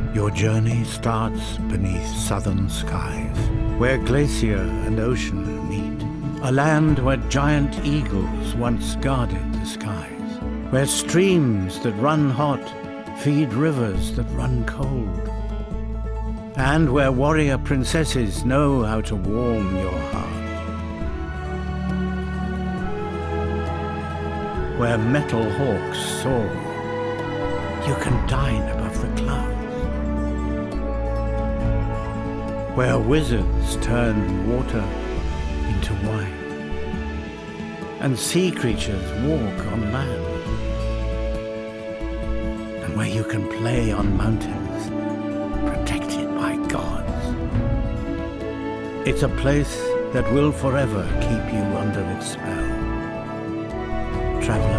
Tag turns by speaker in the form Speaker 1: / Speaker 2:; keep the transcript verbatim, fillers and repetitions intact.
Speaker 1: Your journey starts beneath southern skies, where glacier and ocean meet. A land where giant eagles once guarded the skies, where streams that run hot feed rivers that run cold, and where warrior princesses know how to warm your heart. Where metal hawks soar, you can dine above the clouds. Where wizards turn water into wine, and sea creatures walk on land. And where you can play on mountains protected by gods. It's a place that will forever keep you under its spell. Traveler,